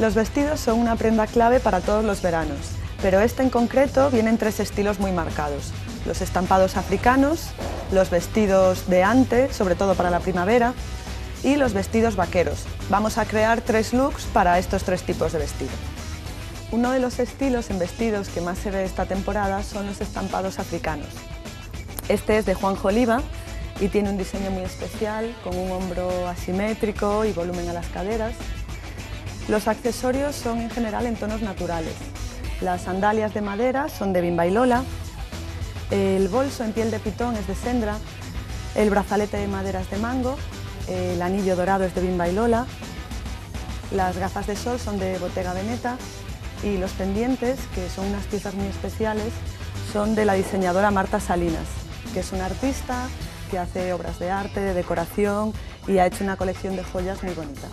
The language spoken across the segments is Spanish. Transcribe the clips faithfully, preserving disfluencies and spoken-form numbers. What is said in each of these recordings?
Los vestidos son una prenda clave para todos los veranos, pero este en concreto viene en tres estilos muy marcados: los estampados africanos, los vestidos de ante, sobre todo para la primavera, y los vestidos vaqueros. Vamos a crear tres looks para estos tres tipos de vestido. Uno de los estilos en vestidos que más se ve esta temporada son los estampados africanos. Este es de Juanjo Oliva y tiene un diseño muy especial, con un hombro asimétrico y volumen a las caderas. Los accesorios son en general en tonos naturales. Las sandalias de madera son de Bimba y Lola, el bolso en piel de pitón es de Sendra, el brazalete de madera es de Mango, el anillo dorado es de Bimba y Lola, las gafas de sol son de Bottega Veneta y los pendientes, que son unas piezas muy especiales, son de la diseñadora Marta Salinas, que es una artista que hace obras de arte, de decoración y ha hecho una colección de joyas muy bonita.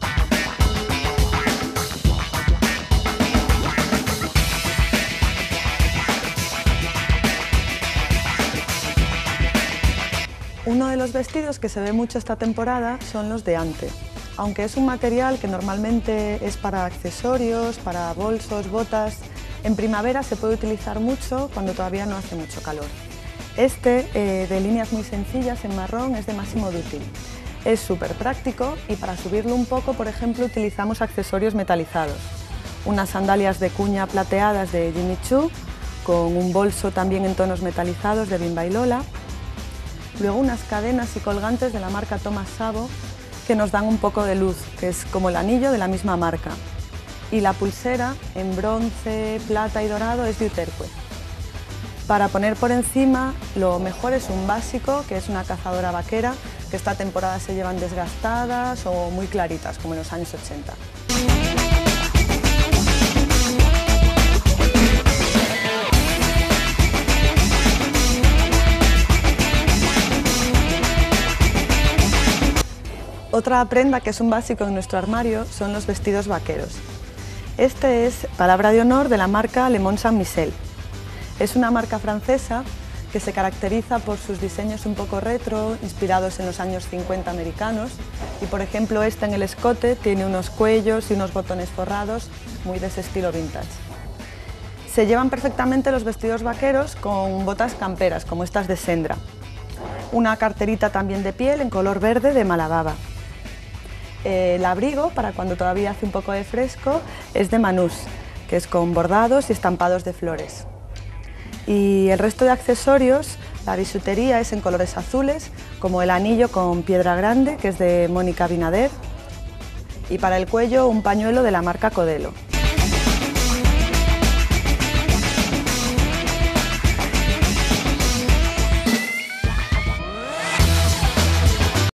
Uno de los vestidos que se ve mucho esta temporada son los de ante. Aunque es un material que normalmente es para accesorios, para bolsos, botas, en primavera se puede utilizar mucho cuando todavía no hace mucho calor. Este, eh, de líneas muy sencillas en marrón, es de Massimo Dutti. Es súper práctico y para subirlo un poco, por ejemplo, utilizamos accesorios metalizados. Unas sandalias de cuña plateadas de Jimmy Choo, con un bolso también en tonos metalizados de Bimba y Lola. Luego unas cadenas y colgantes de la marca Thomas Sabo que nos dan un poco de luz, que es como el anillo de la misma marca. Y la pulsera en bronce, plata y dorado es de Uterque. Para poner por encima, lo mejor es un básico, que es una cazadora vaquera, que esta temporada se llevan desgastadas o muy claritas, como en los años ochenta. Otra prenda que es un básico en nuestro armario son los vestidos vaqueros. Este es palabra de honor de la marca Le Monde Saint-Michel. Es una marca francesa que se caracteriza por sus diseños un poco retro, inspirados en los años cincuenta americanos, y por ejemplo este en el escote tiene unos cuellos y unos botones forrados muy de ese estilo vintage. Se llevan perfectamente los vestidos vaqueros con botas camperas, como estas de Sendra. Una carterita también de piel en color verde de Malababa. El abrigo, para cuando todavía hace un poco de fresco, es de Manús, que es con bordados y estampados de flores. Y el resto de accesorios, la bisutería es en colores azules, como el anillo con piedra grande, que es de Mónica Binader, y para el cuello un pañuelo de la marca Codelo.